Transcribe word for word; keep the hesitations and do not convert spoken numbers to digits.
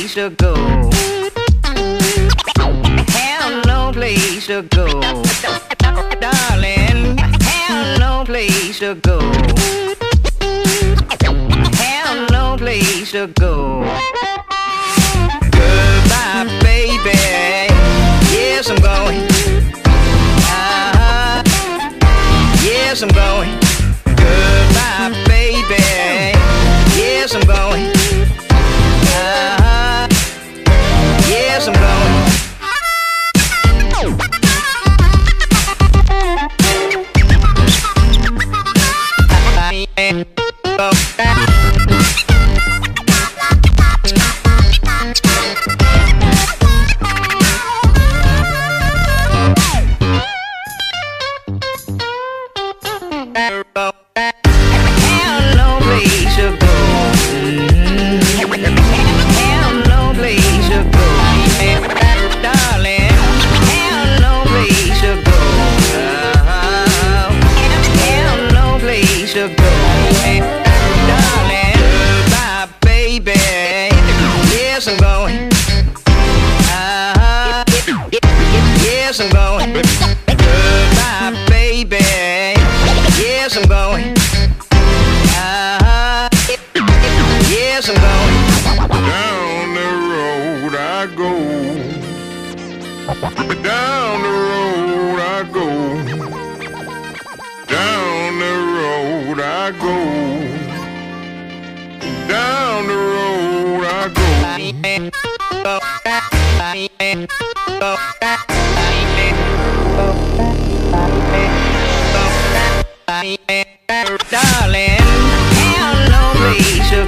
place to go. Have no place to go. Darling, have no place to go. Have no place to go. Goodbye, baby. Yes, I'm going. Uh-huh. Yes, I'm going. Goodbye, baby. Yes, I'm going. Uh-huh. Yes, I'm going. Have no place to go. Have no place to go. Darling, have no place to go. Have no place to go. Darling, goodbye, baby. Yes, I'm going. Uh-huh. Yes, I'm going. Goodbye, baby. Yes, I'm going. Uh-huh. Yes, I'm going. Down the road I go. Down the road I go. Down the road I go. Down the road I go. Darling, have no place to